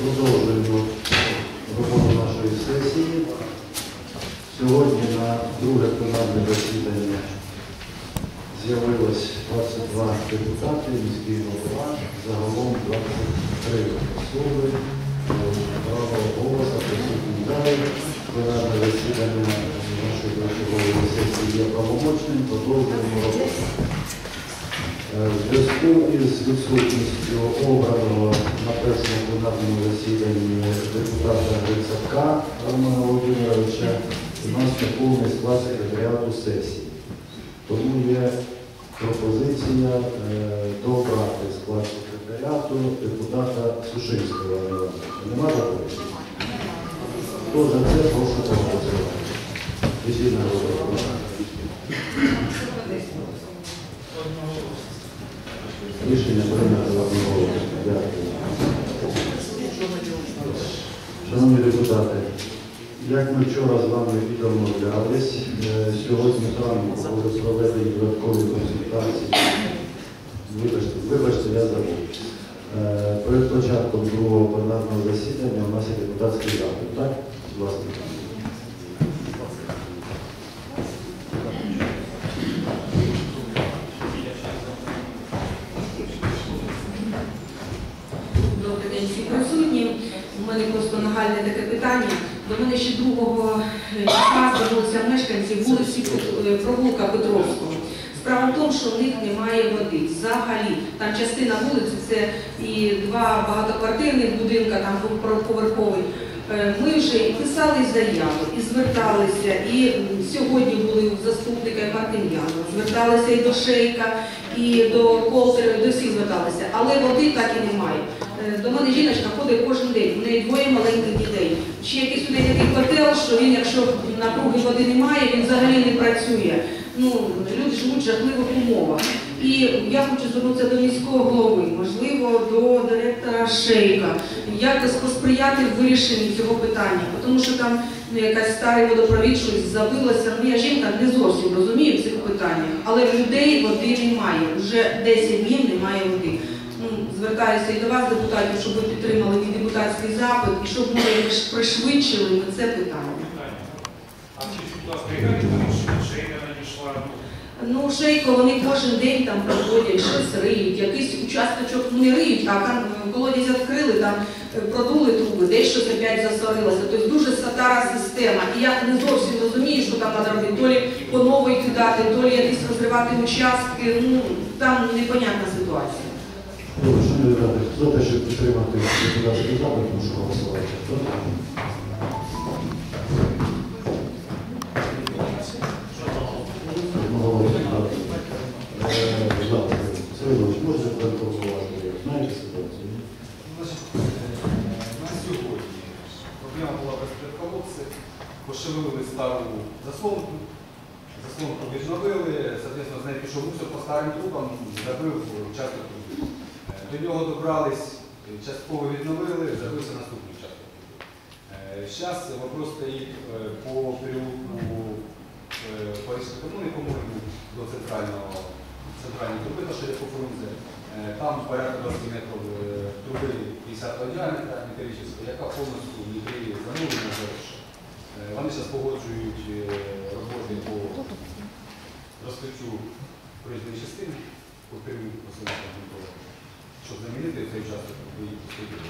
Продовжуємо роботу нашої сесії. Сьогодні на друге пленарне засідання з'явилось 22 депутати, міський голова, загалом 23 особи. Право голосу присутні в залі. Пленарне засідання нашої чергової сесії є правомочним. Продовжуємо роботу. В зв'язку із відсутністю обраного на першому пленарному засіданні депутата Грицака Романа Володимировича у нас неповний склад секретаріату сесії. Тому є пропозиція дообрати склад секретаріату депутата Сушинського району. Нема заперечень? Хто за це, прошу проголосувати. Рішення голосування. Рішення прийнято одноголосно. Дякую. Шановні депутати, як ми вчора з вами і домовлялись, сьогодні зранку були проведені додаткові консультації. Вибачте, я забув. Перед початком другого пленарного засідання у нас є депутатський запит. Так? Власне. У мене просто нагальне таке питання. До мене ще 2 числа звернулися мешканці вулиці провулка Петровського. Справа в тому, що в них немає води взагалі. Там частина вулиці, це і 2 багатоквартирних будинка, там поверховий. Ми вже і писали заяву, і зверталися, і сьогодні були у заступника Мартин'яна, зверталися і до Шейка, і до Колтера, до всіх зверталися. Але води так і немає. До мене жіночка ходить кожен день, у неї 2 маленьких дітей. Ще якийсь у неї такий котел, що він, якщо напруги води немає, він взагалі не працює. Люди живуть в жахливих умовах. І я хочу звернутися до міського голови, можливо, до директора Шейка, якось посприяти в вирішенні цього питання. Тому що там якась старий водопровід щось забилося. Я жінка не зовсім розумію в цих питаннях, але в людей води немає. Вже 10 днів немає води. Звертаюся і до вас, депутатів, щоб ви підтримали мій депутатський запит і щоб ми пришвидшили це питання. А скажіть, будь ласка, яка відповідь Шейка надійшла? Шейко, вони кожен день там проводять, щось риють, якийсь участочок не риють, а колодязь відкрили, там продули труби, десь щось опять засорилося. Тобто дуже стара система. І я не зовсім розумію, що там треба робити. То лі по новій кидати, то лі якісь розривати участки. Там непонятна ситуація. Шановні депутати, хто те, щоб підтримати депутатський запит, прошу голосувати. Сергійович, можете прокоментувати? Знаєте ситуацію? На сьогодні проблема була безпредколодці, пошевелили стару заслонку, заслонку відновили, соответственно, з нею пішов мусор по старим трубам, забив часто труби. До нього добрались, частково відновили, забився наступний часто труби. Зараз вопрос стоїть по переулку Паризької комуни, по-моєму, до центральної труби, то що є по Фрунзе. Там порядка 20 метрів труби 50 діаметра металічної, яка повністю внутрі занурена завершена. Вони зараз погоджують роботи по розкриттю проїзної частини, по переулку поселення контролю, щоб замінити цей участок труби і пустити.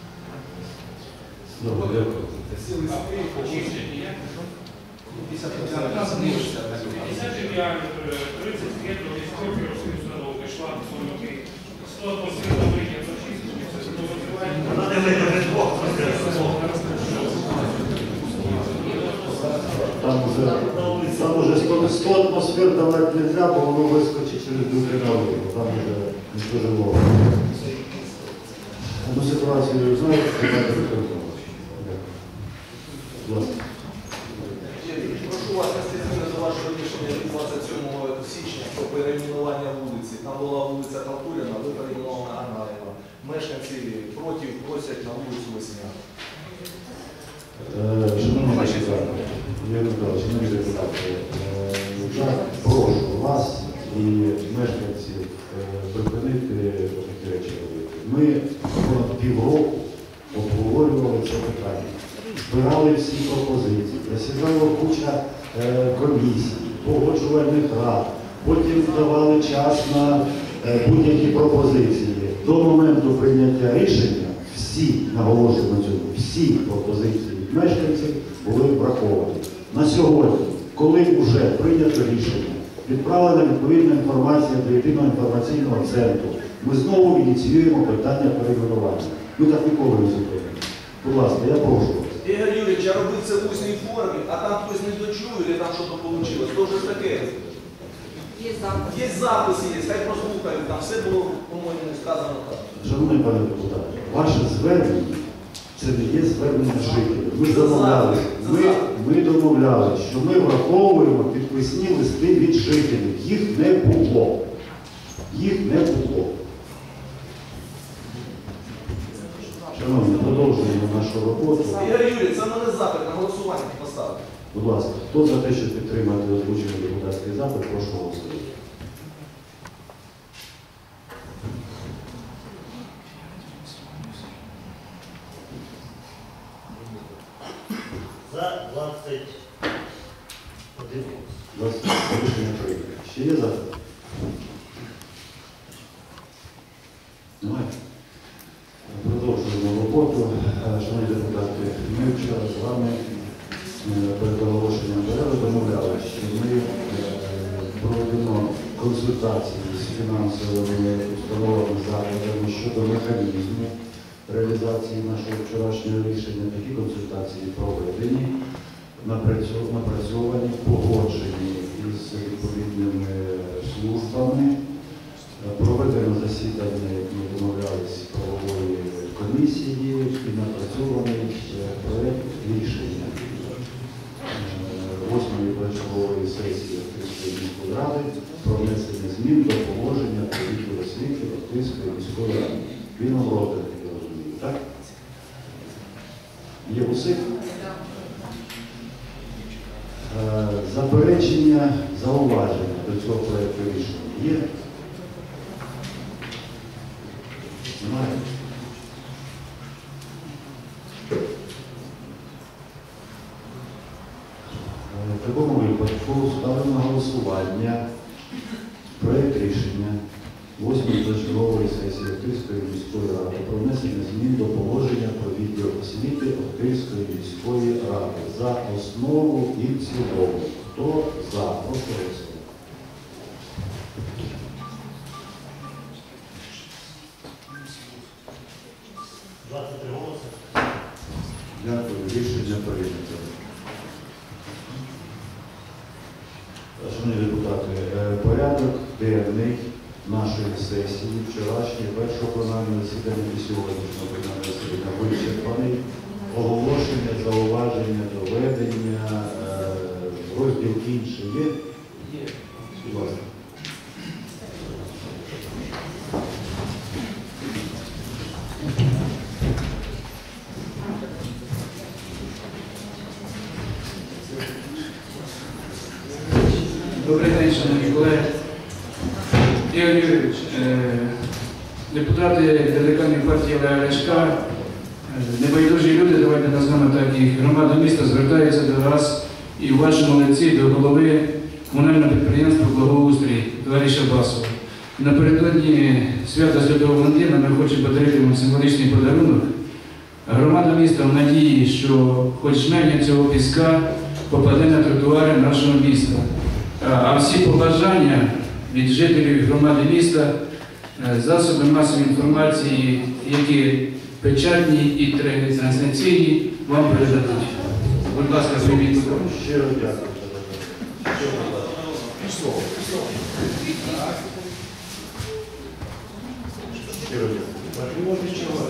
Сіли спи, Очищення є? 50 діаметра. 50 діаметр, 30 метрів, військові установки, шланг, сумки, 100 посилів вийняв, очистки, все це називаємо. Там уже 100 атмосфер давати не можна, бо воно вискочить через духовину. Там вже не дуже ловко. Одну ситуацію знаєте, знаєте, Прошу вас наслідувати за ваше рішення від 27 січня про перейменування вулиці. Там була вулиця Калтуріна, ви перейменована Анаєва. Мешканці проти просять на вулицю Весняну. Шановні депутати, я прошу вас і мешканців припинити такі речі робити. Ми понад півроку обговорюємо комісій, погоджувальних рад, потім давали час на будь-які пропозиції. До моменту прийняття рішення всі, наголошую на цьому, всі пропозиції мешканців були враховані. На сьогодні, коли вже прийнято рішення, відправлена відповідна інформація до єдиного інформаційного центру, ми знову ініціюємо питання перейменування. Ми так ніколи не зробимо. Будь ласка, я прошу вас. Ігор Юрійович, я робив це в усній формі, а там хтось не дочує, чи там щось вийшло. То вже таке. Є запит. Є записи, є, хай прослухають, там все було, по-моєму, не сказано так. Шановний пане депутат, ваше звернення це не є звернення жителів. Ми домовлялися, що ми враховуємо підписні листи від жителів. Їх не було. Їх не було. Шановні, продовжуємо нашу роботу. Ігор Юрійович, це в мене запит на голосування поставити. Будь ласка, хто за те, щоб підтримати озвучений депутатський запит, прошу голосувати. За 21. 20 рішення прийнято. Ще є запит? Немає? Продовжуємо роботу. Шановні депутати, ми вчора з вами перед оголошенням перерви домовлялися, що ми проведемо консультації з фінансовими установами, закладами щодо механізму реалізації нашого вчорашнього рішення. Такі консультації проведені, напрацьовані, погоджені із відповідними службами. Проведено засідання, як ми домовлялися, правової комісії і напрацьований проєкт рішення 8-ї позачергової сесії Охтирської міської ради про внесення змін до положення про відділ освіти Охтирської міської ради. Він оброти, я розумію, так? Є усіх? Заперечення, зауваження до цього проєкту рішення є? Немає? В такому випадку ставимо на голосування проєкт рішення 8-ї позачергової сесії Охтирської міської ради про внесення змін до положення про відділ освіти Охтирської міської ради за основу і в цілому. Хто за? Прошу голосувати. Дякую. Рішення прийнято. Шановні депутати, порядок денний нашої сесії, вчорашнє, першого пленарного засідання і сьогоднішнього пленарного засідання вичерпаний. Оголошення, зауваження, доведення, розділ інший є? Є. Будь ласка. Добрий день, шановні колеги. Ігор Юрійович, депутати Радикальної партії Олега Ляшка, небайдужі люди, давайте назвемо так, і громада міста звертаються до вас і в вашому лиці до голови комунального підприємства «Благоустрій» товариша Басова. Напередодні свята Святого Валентина ми хочемо подарувати вам символічний подарунок. Громада міста в надії, що хоч жменя цього піска попаде на тротуари нашого міста. А всі побажання від жителів громади міста, засоби масової інформації, які печатні і трансляційні, вам передадуть. Будь ласка, прийміть. Щиро дякую. Щиро дякую.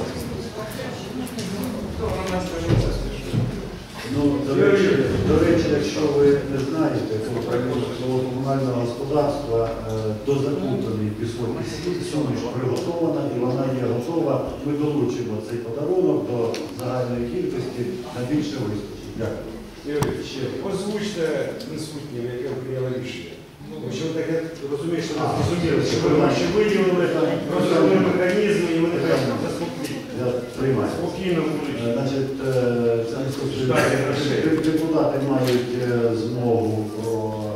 Ну, до речі, якщо ви не знаєте, то управління комунального господарства до закупленої піскової суміш приготована і вона є готова. Ми долучимо цей подарунок до загальної кількості на більше вистачить. Дякую. Юрій, ще озвучте присутнім, яке прийняли рішення. Тому що ви таке розумієте, що нас розуміли, що ви наші виділили, розробили механізми і вони заспокійні. Я приймаю. Спокійно будуть. Значить, депутати мають змогу про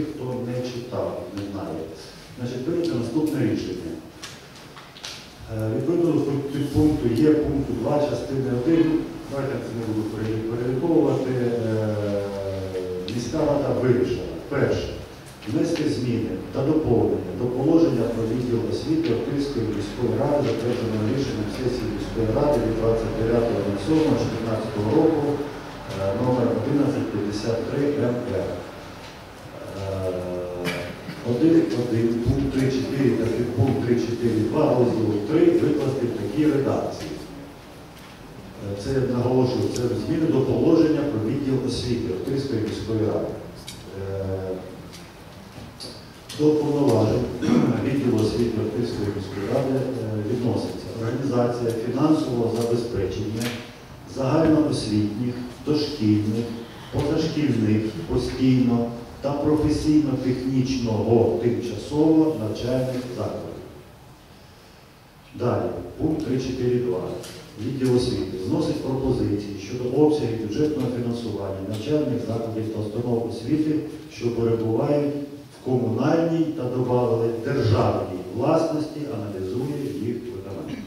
хто не читав, не знає. Значить, прийнято наступне рішення. Відповідно до підпункту є пункту 2 частини 1. Давайте це не буду переліковувати. Міська рада вирішила. Перше. Внести зміни та доповнення до положення про відділ освіти Охтирської міської ради, затвердженого рішенням сесії міської ради від 29.07.2014 року номер 1153 МР. 1.1 пункт 3.4 та підпункт 3.4.2 розділу 3 викласти в такій редакції. Це я наголошую, це зміни до положення про відділ освіти Охтирської міської ради. До повноважень відділу освіти Охтирської міської ради відноситься організація фінансового забезпечення загальноосвітніх, дошкільних, позашкільних, постійно та професійно-технічного тимчасово навчальних закладів. Далі, пункт 3.4.2. Відділ освіти вносить пропозиції щодо обсягів бюджетного фінансування навчальних закладів та установ освіти, що перебувають в комунальній та додавали державній власності, аналізує їх виконання.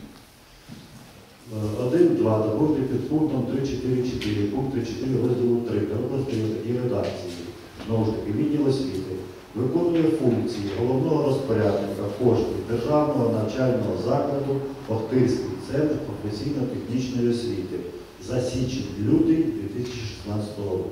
1.2. Доповнити під пунктом 3.4.4, пункт 3.4 розділу 3, викласти в такій редакції. Знову ж таки, відділ освіти виконує функції головного розпорядника коштів державного навчального закладу Охтирський центр професійно-технічної освіти за січень-лютий 2016 року.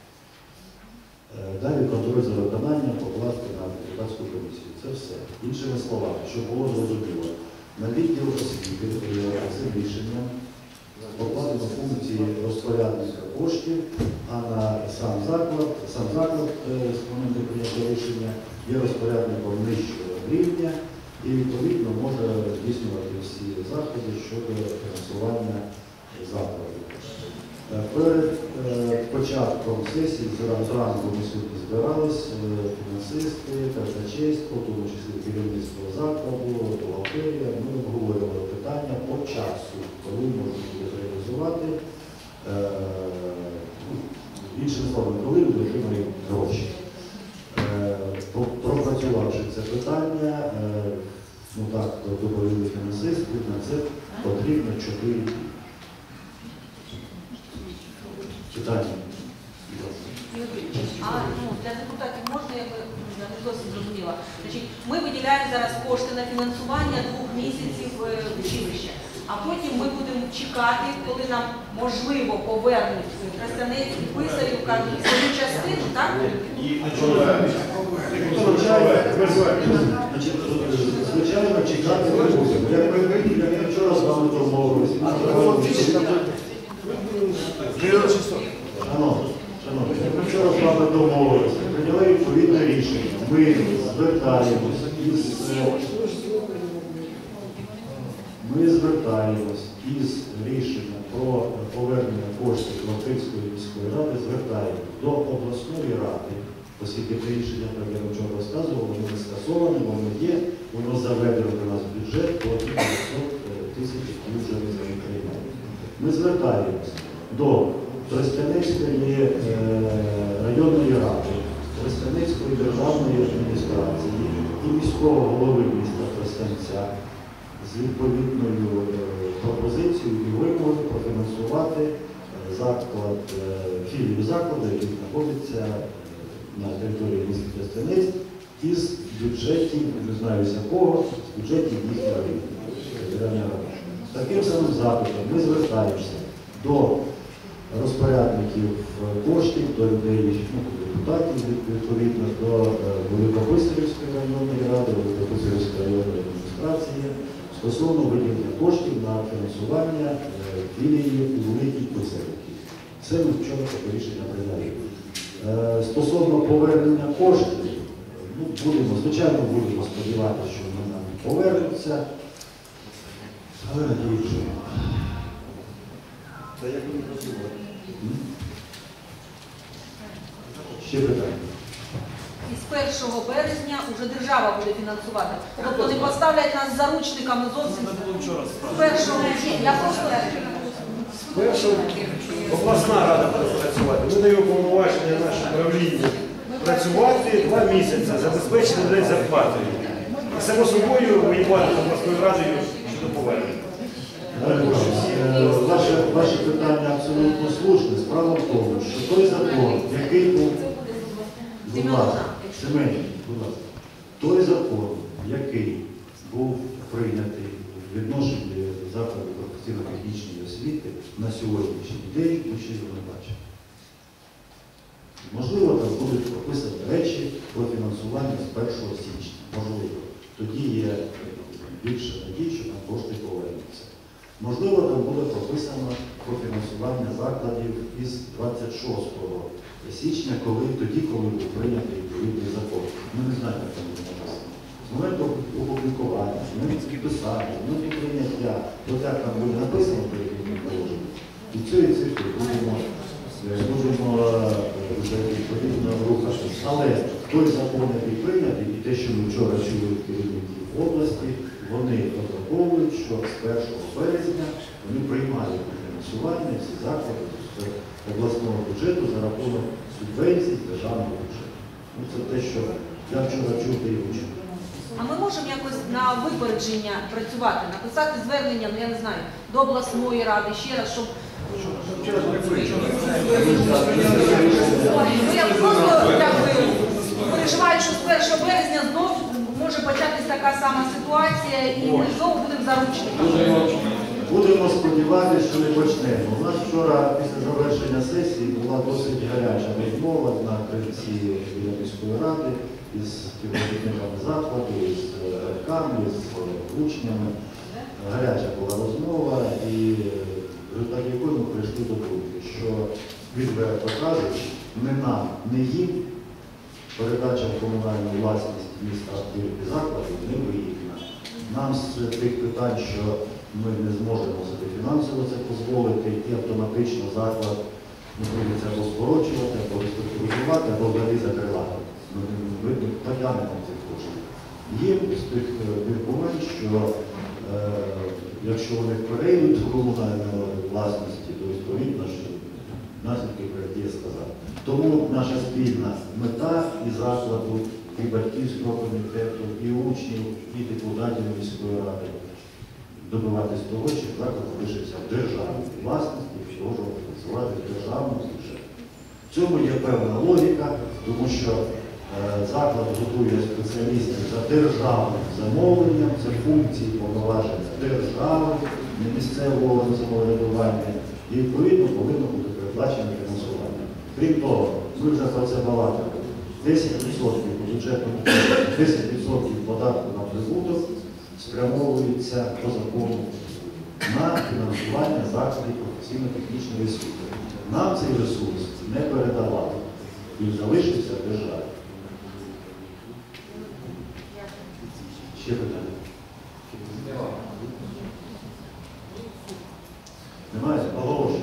Далі контроль за виконанням покласти на депутатську комісію. Це все. Іншими словами, щоб було зрозуміло, на відділ освіти цим рішенням покладено функції розпорядника коштів, а на сам заклад з моменту прийняття рішення є розпорядником нижчого рівня і відповідно може здійснювати всі заходи щодо фінансування закладу. Перед початком сесії зранку ми сьогодні збирались фінансисти, казначейство, в тому числі керівництво закладу, бухгалтерія. Ми обговорювали питання по часу, коли можна буде реалізувати. Іншими словами, коли люди отримають гроші. Пропрацювавши це питання, доповіли фінансисти, на це потрібно 4 дні. Питання. Для депутатів можна, я не досить зрозуміла. Значить, ми виділяємо зараз кошти на фінансування 2 місяців училища, а потім ми будемо чекати, коли нам можливо повернуть Тростянець і Писарів, кажуть, свою частину, так? Звичайно, чекати не будемо. Я вчора з вами домовився. Шановні, ми вчора з вами домовилися, прийняли відповідне рішення. Ми звертаємось із рішенням про повернення коштів до Охтирської міської ради, звертаємось до обласної ради, оскільки це рішення, про яке я вчора розказував, воно не скасоване, воно є, воно заведено до нас в бюджет по 900 тисяч, які вже ми з вами приймаємо. Ми звертаємось до Тростянецької районної ради, Тростянецької державної адміністрації і міського голови міста Тростянця з відповідною пропозицією і вимогою профінансувати заклад, філію закладу, який знаходиться на території міста Тростянець, із бюджетів, не знаю з якого, з бюджетів їхнього рівня. Таким самим запитом ми звертаємося до розпорядників коштів, до людей, депутатів, відповідно до Великописарівської районної ради, Великописарівської районної адміністрації стосовно виділення коштів на фінансування філії у Великій Писарівці. Це ми вчора таке рішення прийняли. Стосовно повернення коштів, звичайно, будемо сподіватися, що вони нам повернуться, але надіюсь, що та як вони працювати? Ще питання. І з 1 березня вже держава буде фінансувати. Тобто не поставлять нас заручниками зовсім. З 1 я просто... Обласна рада буде працювати. Ми даємо повноваження нашому правлінню працювати 2 місяці, забезпечити людей зарплатою. І само собою воювати з обласною радою щодо повернення. Ваше питання абсолютно слушне. Справа в тому, що той закон, який був, будь ласка, Семен, будь ласка, той закон, який був прийнятий в відношенні закладу професійно-технічної освіти на сьогоднішній день, ми ще його не бачимо. Можливо, там будуть прописані речі про фінансування з 1 січня. Можливо. Тоді є більше надій, що там кошти повернуться. Можливо, там буде прописано про фінансування закладів із 26 січня, тоді, коли був прийнятий відповідний закон. Ми не знаємо, як там буде написано. З моменту опублікування, з моменту підписання, з моменту прийняття, от як там буде написано в перехідних положеннях, і цієї цифри будемо вже відповідно рухатися. Але той закон, який прийнятий, і те, що ми вчора чули від керівників області, вони розраховують, що з 1 березня вони приймають фінансування всі заклади з обласного бюджету за рахунок субвенцій з державного бюджету. Ну, це те, що я вчора чув та й учив. А ми можемо якось на випередження працювати, написати звернення, ну я не знаю, до обласної ради ще раз, щоб... Ну я просто переживаю, що з 1 березня знов може початися така сама ситуація і ми знову будемо заручниками. Будемо сподіватися, що не почнемо. У нас вчора після завершення сесії була досить гаряча розмова на крильці біля міської ради із співробітниками закладу, із батьками, з учнями. Гаряча була розмова і в результаті якої ми прийшли до думки, що, відверто кажучи, не нам, не їм передача в комунальну власність міста і закладів не вигідна. Нам з тих питань, що ми не зможемо собі фінансово це дозволити, і автоматично заклад не прийдеться або скорочувати, або реструктуризувати, або взагалі закривати. Ми потягнемо цих коштів. Є з тих міркувань, що якщо вони перейдуть в комунальну власності, то відповідно, що наслідки, про які я сказав. Тому наша спільна мета і закладу, і батьківського комітету, і учнів, і депутатів міської ради добиватись того, щоб заклад залишився в державній власності і продовжував працювати в державному бюджеті. В цьому є певна логіка, тому що заклад готує спеціалістів за державним замовленням, це функції повноваження держави, не місцевого самоврядування, і відповідно повинно бути передбачене фінансування. Крім того, ми вже про це балакали. 10% по бюджетному, 10% податку на прибуток спрямовується по закону на фінансування закладів професійно-технічної освіти. Нам цей ресурс не передавали. Він залишився в державі. Ще питання? Немає? Оголошення.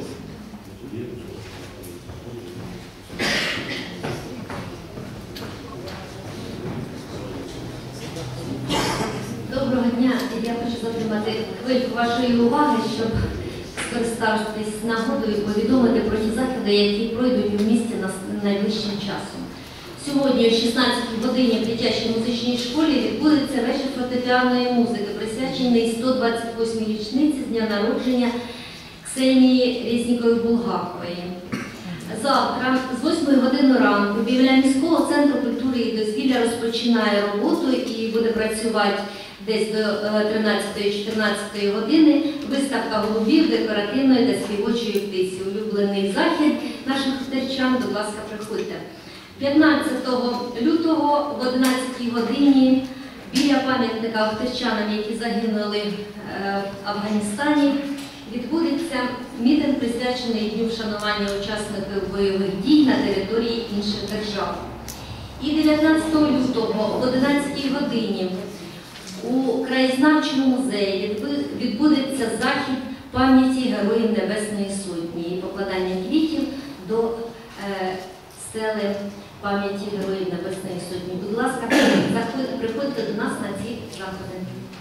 Доброго дня. Я хочу затримати хвильку вашої уваги, щоб скористатись нагодою і повідомити про ті заходи, які пройдуть у місті найближчим часом. Сьогодні о 16 годині в дитячій музичній школі відбудеться вечір фортепіаної музики, присвячений 128-й річниці з дня народження Ксенії Різнікової-Булгакової. Завтра з 8 години ранку біля міського центру культури і дозвілля розпочинає роботу і буде працювати десь до 13-14 години виставка голубів, декоративної та співочої птиці. Улюблений захід наших хутирчан, будь ласка, приходьте. 15 лютого в 11 годині біля пам'ятника хутирчанам, які загинули в Афганістані, відбудеться мітинг, присвячений Дню вшанування учасників бойових дій на території інших держав. І 19 лютого в 11 годині у краєзнавчому музеї відбудеться захід пам'яті Героїв Небесної Сотні і покладання квітів до стели пам'яті Героїв Небесної Сотні. Будь ласка, приходьте до нас на ці заходи.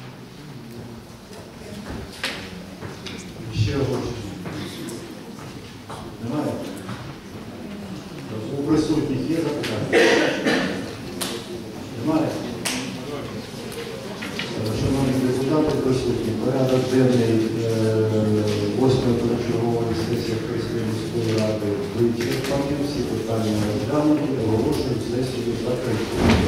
Ще оголошення. Немає? У присутніх є запитання? Немає? Шановні депутати, присутні, порядок денний 8-ї позачергової сесії Київської міської ради вичерпаний, всі питання розглянуті, оголошую сесію закритою.